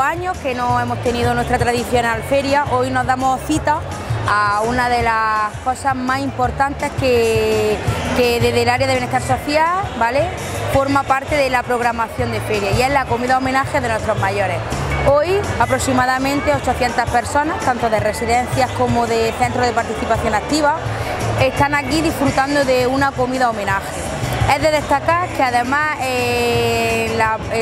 años que no hemos tenido nuestra tradicional feria. Hoy nos damos cita a una de las cosas más importantes que desde el área de bienestar social, ¿vale?, forma parte de la programación de feria, y es la comida homenaje de nuestros mayores. Hoy aproximadamente 800 personas, tanto de residencias como de centros de participación activa, están aquí disfrutando de una comida homenaje. Es de destacar que además en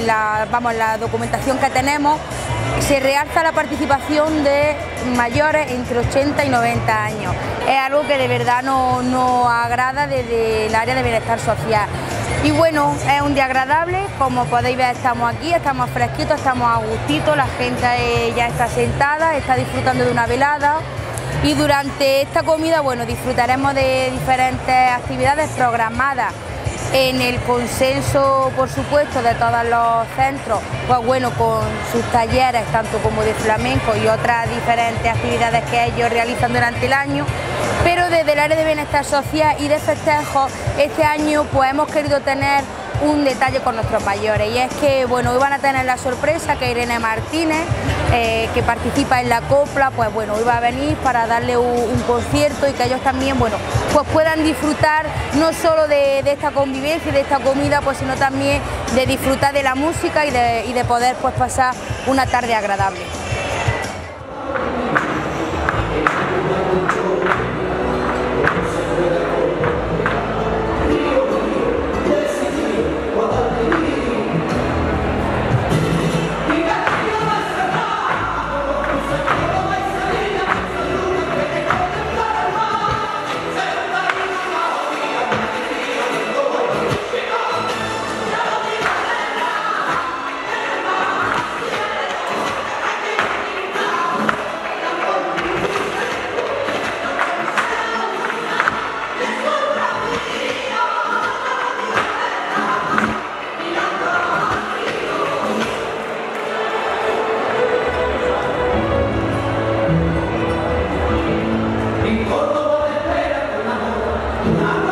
la documentación que tenemos se realza la participación de mayores entre 80 y 90 años. Es algo que de verdad nos agrada desde el área de bienestar social. Y bueno, es un día agradable, como podéis ver estamos aquí, estamos fresquitos, estamos a gustito, la gente ya está sentada, está disfrutando de una velada, y durante esta comida, bueno, disfrutaremos de diferentes actividades programadas en el consenso, por supuesto, de todos los centros, pues bueno, con sus talleres, tanto como de flamenco y otras diferentes actividades que ellos realizan durante el año. Pero desde el área de bienestar social y de festejos, este año pues hemos querido tener un detalle con nuestros mayores, y es que bueno, hoy van a tener la sorpresa que Irene Martínez, que participa en la copla, pues bueno, hoy va a venir para darle un concierto, y que ellos también, bueno, pues puedan disfrutar no solo de esta convivencia y de esta comida, pues sino también de disfrutar de la música y de poder pues pasar una tarde agradable. In Córdoba te espera con amor.